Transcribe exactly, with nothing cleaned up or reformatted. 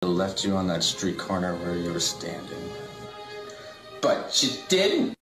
left you on that street corner where you were standing. But she didn't.